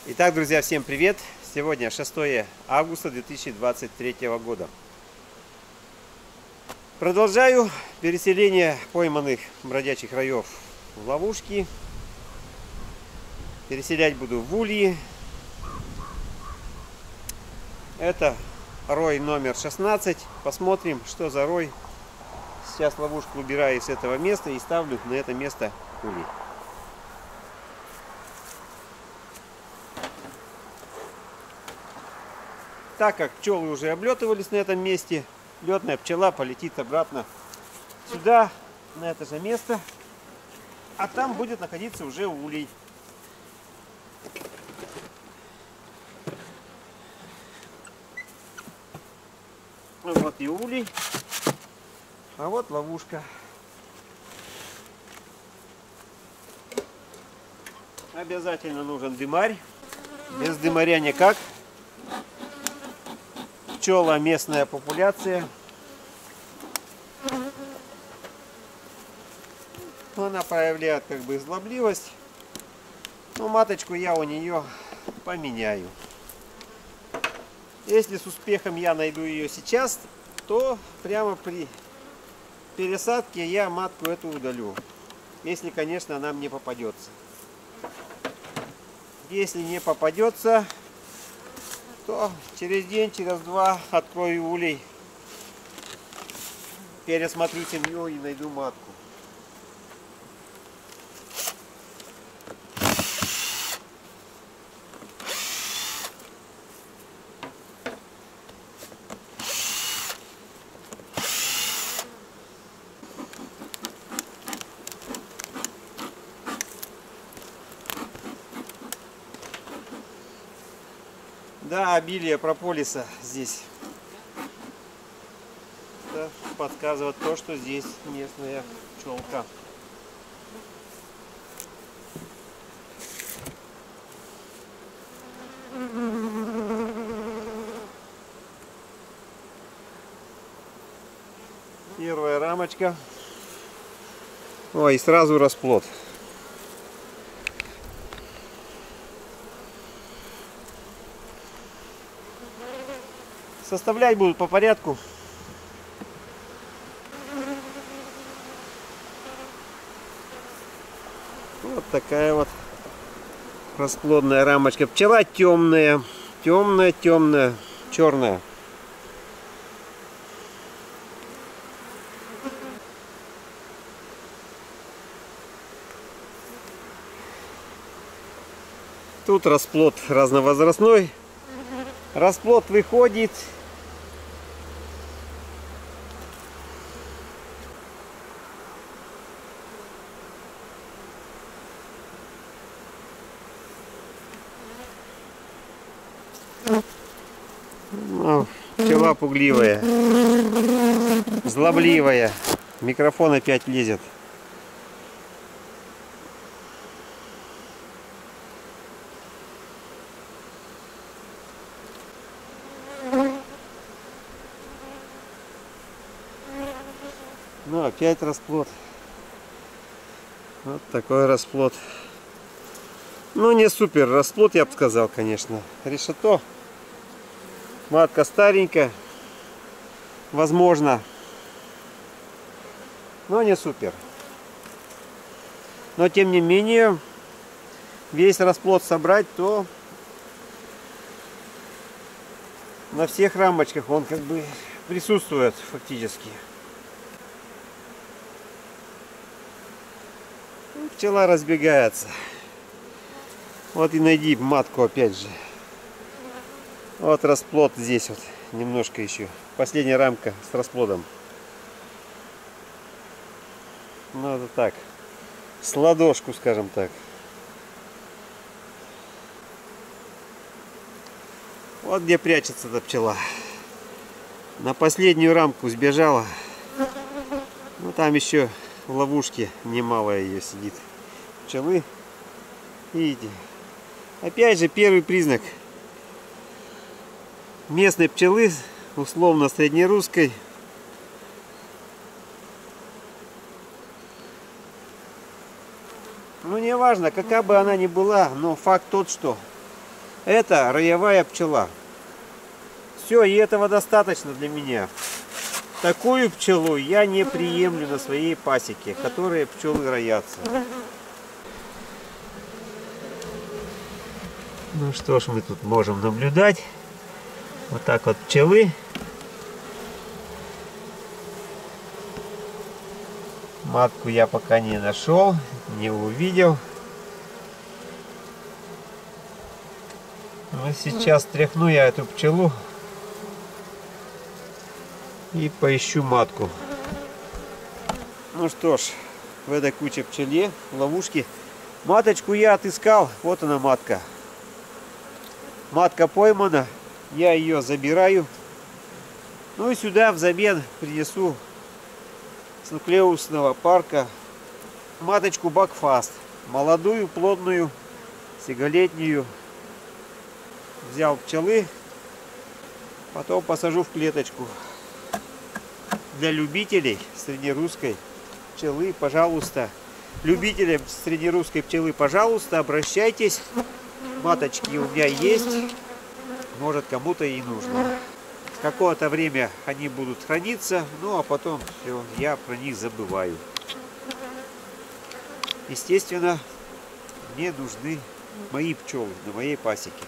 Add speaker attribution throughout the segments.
Speaker 1: Итак, друзья, всем привет! Сегодня 6 августа 2023 года. Продолжаю переселение пойманных бродячих раев в ловушки. Переселять буду в ульи. Это рой номер 16. Посмотрим, что за рой. Сейчас ловушку убираю с этого места и ставлю на это место улей. Так как пчелы уже облетывались на этом месте, летная пчела полетит обратно сюда, на это же место, а там будет находиться уже улей. Вот и улей, а вот ловушка. Обязательно нужен дымарь, без дымаря никак. Пчела местная популяция. Она проявляет как бы злобливость. Но маточку я у нее поменяю. Если с успехом я найду ее сейчас, то прямо при пересадке я матку эту удалю. Если, конечно, она мне попадется. Если не попадется, то через день, через два открою улей, пересмотрю семью и найду матку. Да, обилие прополиса здесь. Это подсказывает то, что здесь местная пчелка. Первая рамочка. Ой, и сразу расплод. Составлять будут по порядку. Вот такая вот расплодная рамочка. Пчела темная, темная, черная. Тут расплод разновозрастной. Расплод выходит пчела пугливая, злобливая. Микрофон опять лезет. Ну, опять расплод. Вот такой расплод. Ну, не супер расплод, я бы сказал, конечно. Решето. Матка старенькая. Возможно. Но не супер. Но, тем не менее, весь расплод собрать, то на всех рамочках он как бы присутствует фактически. Пчела разбегается. Вот и найди матку опять же. Вот расплод здесь вот. Немножко еще. Последняя рамка с расплодом. Ну это так. С ладошку, скажем так. Вот где прячется эта пчела. На последнюю рамку сбежала. Ну там еще в ловушке немало ее сидит. Пчелы. Видите. Опять же первый признак местной пчелы, условно среднерусской. Ну не важно, какая бы она ни была, но факт тот, что Это роевая пчела. Все, и этого достаточно для меня. Такую пчелу я не приемлю на своей пасеке, которые пчелы роятся. Ну что ж, мы тут можем наблюдать. Вот так вот пчелы. Матку я пока не нашел, не увидел. Но сейчас тряхну я эту пчелу и поищу матку. Ну что ж, в этой куче пчеле, в ловушке, маточку я отыскал. Вот она, матка. Матка поймана, я ее забираю. Ну и сюда взамен принесу с нуклеусного парка маточку Бакфаст. Молодую, плотную, сиголетнюю. Взял пчелы, потом посажу в клеточку. Для любителей среднерусской пчелы, пожалуйста. Любителям среднерусской пчелы, пожалуйста, обращайтесь. Маточки у меня есть. Может, кому-то и нужно. Какое-то время они будут храниться, ну а потом все, я про них забываю. Естественно, мне нужны мои пчелы на моей пасеке.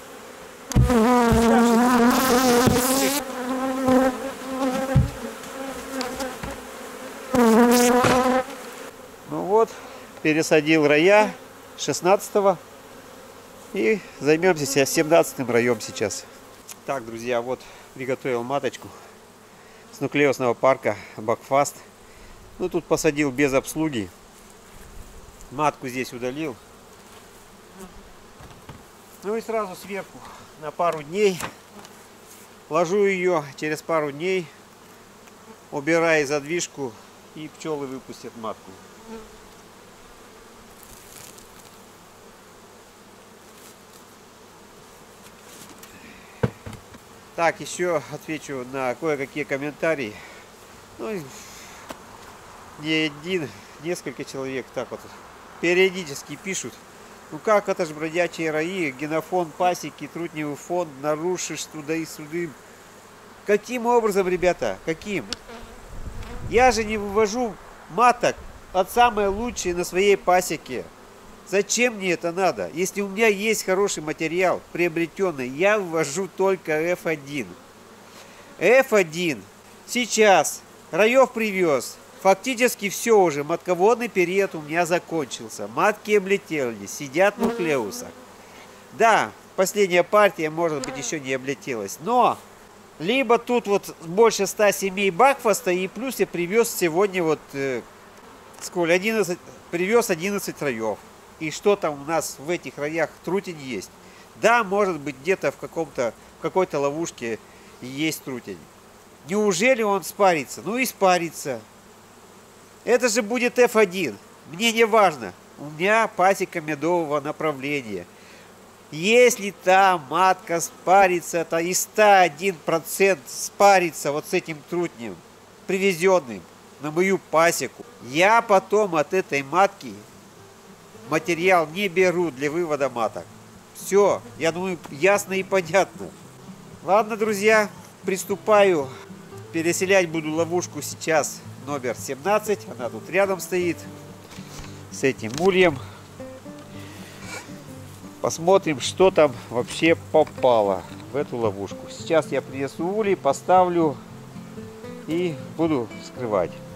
Speaker 1: Ну вот, пересадил роя 16-го и займемся 17-м роем сейчас. Так, друзья, вот приготовил маточку с нуклеусного парка Бакфаст. Ну тут посадил без обслуги. Матку здесь удалил. Ну и сразу сверху на пару дней ложу ее, через пару дней убираю задвижку, и пчелы выпустят матку. Так, еще отвечу на кое-какие комментарии. Ну, не один, несколько человек так вот периодически пишут. Ну как это ж бродячие раи, генофон пасеки, трутневый фонд нарушишь туда и сюда. Каким образом, ребята? Каким? Я же не вывожу маток от самой лучшей на своей пасеке. Зачем мне это надо? Если у меня есть хороший материал, приобретенный, я ввожу только F1. F1. Сейчас раев привез. Фактически все уже. Матководный период у меня закончился. Матки облетели, сидят в нуклеусах. Да, последняя партия, может быть, еще не облетелась. Но, либо тут вот больше 100 семей Бакфаста, и плюс я привез сегодня вот, сколько, 11, привез 11 раев. И что там у нас в этих роях трутень есть. Да, может быть, где-то в какой-то ловушке есть трутень. Неужели он спарится? Ну и спарится. Это же будет F1. Мне не важно. У меня пасека медового направления. Если та матка спарится, то и 101% спарится вот с этим трутнем, привезенным на мою пасеку, я потом от этой матки материал не беру для вывода маток. Все, я думаю, ясно и понятно. Ладно, друзья, приступаю. Переселять буду ловушку сейчас номер 17. Она тут рядом стоит с этим ульем. Посмотрим, что там вообще попало в эту ловушку. Сейчас я принесу улей, поставлю и буду вскрывать.